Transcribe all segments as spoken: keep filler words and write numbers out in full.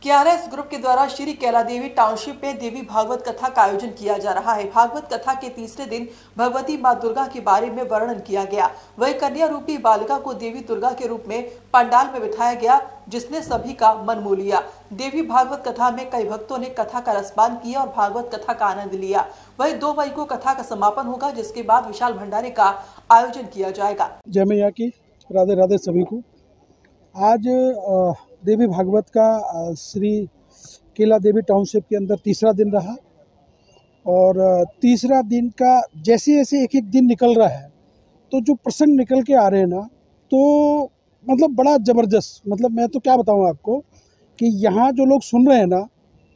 KRS group के द्वारा श्री कैला देवी township में देवी भागवत कथा का आयोजन किया जा रहा है। भागवत कथा के तीसरे दिन भगवती मां दुर्गा के बारे में वर्णन किया गया। वही कन्या रूपी बालिका को देवी दुर्गा के रूप में पंडाल में बिठाया गया, जिसने सभी का मन मोह लिया। देवी भागवत कथा में कई भक्तों ने कथा का रसपान किया और भागवत कथा का आनंद लिया। वही दो मई को कथा का समापन होगा, जिसके बाद विशाल भंडारे का आयोजन किया जाएगा। जय मैया की, राधे राधे सभी को। आज देवी भागवत का श्री केला देवी टाउनशिप के अंदर तीसरा दिन रहा और तीसरा दिन का जैसे जैसे एक एक दिन निकल रहा है तो जो प्रसंग निकल के आ रहे हैं ना, तो मतलब बड़ा ज़बरदस्त। मतलब मैं तो क्या बताऊं आपको कि यहाँ जो लोग सुन रहे हैं ना,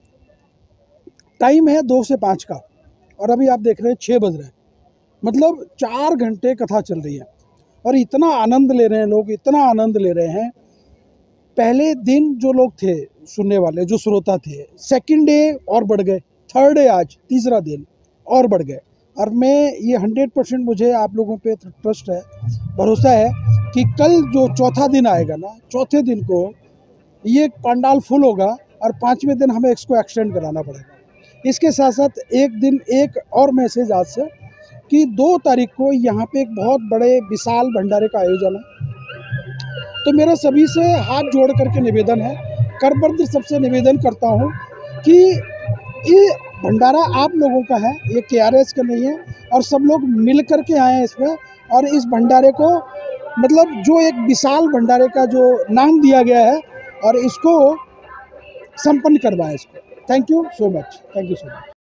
टाइम है दो से पाँच का और अभी आप देख रहे हैं छः बज रहे हैं। मतलब चार घंटे कथा चल रही है और इतना आनंद ले रहे हैं लोग, इतना आनंद ले रहे हैं। पहले दिन जो लोग थे सुनने वाले, जो श्रोता थे, सेकंड डे और बढ़ गए, थर्ड डे आज तीसरा दिन और बढ़ गए। और मैं ये हंड्रेड परसेंट मुझे आप लोगों पे ट्रस्ट है, भरोसा है कि कल जो चौथा दिन आएगा ना, चौथे दिन को ये पंडाल फुल होगा और पाँचवें दिन हमें इसको एक्सटेंड कराना पड़ेगा। इसके साथ साथ एक दिन एक और मैसेज आज से कि दो तारीख को यहाँ पे एक बहुत बड़े विशाल भंडारे का आयोजन है। तो मेरा सभी से हाथ जोड़ करके निवेदन है, करबद्ध सबसे निवेदन करता हूँ कि ये भंडारा आप लोगों का है, ये केआरएस का नहीं है और सब लोग मिल कर के आए हैं इसमें। और इस भंडारे को मतलब जो एक विशाल भंडारे का जो नाम दिया गया है और इसको संपन्न करवाएं इसको। Thank you so much, thank you so much.